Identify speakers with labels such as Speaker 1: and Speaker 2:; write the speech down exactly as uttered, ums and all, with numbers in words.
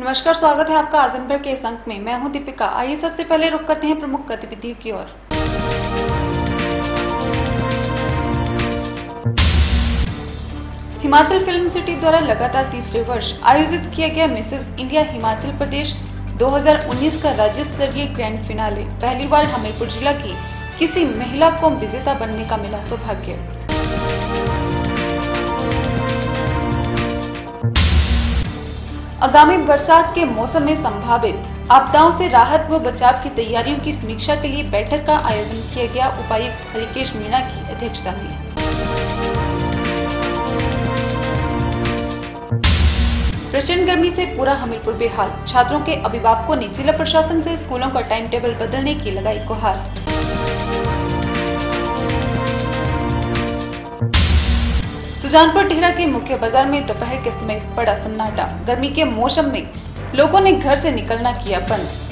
Speaker 1: नमस्कार, स्वागत है आपका आजमगढ़ के इस अंक में। मैं हूं दीपिका। आइए सबसे पहले रुक करते हैं प्रमुख गतिविधियों की ओर। हिमाचल फिल्म सिटी द्वारा लगातार तीसरे वर्ष आयोजित किया गया मिसेस इंडिया हिमाचल प्रदेश दो हज़ार उन्नीस का राज्य स्तरीय ग्रैंड फिनाले। पहली बार हमीरपुर जिला की किसी महिला को विजेता बनने का मिला सौभाग्य। आगामी बरसात के मौसम में संभावित आपदाओं से राहत व बचाव की तैयारियों की समीक्षा के लिए बैठक का आयोजन किया गया। उपायुक्त हरिकेश मीणा की अध्यक्षता में। प्रचंड गर्मी से पूरा हमीरपुर बेहाल। छात्रों के अभिभावकों ने जिला प्रशासन से स्कूलों का टाइम टेबल बदलने की लगाई गुहार। सुजानपुर टिहरा के मुख्य बाजार में दोपहर के समय पड़ा सन्नाटा। गर्मी के मौसम में लोगों ने घर से निकलना किया बंद।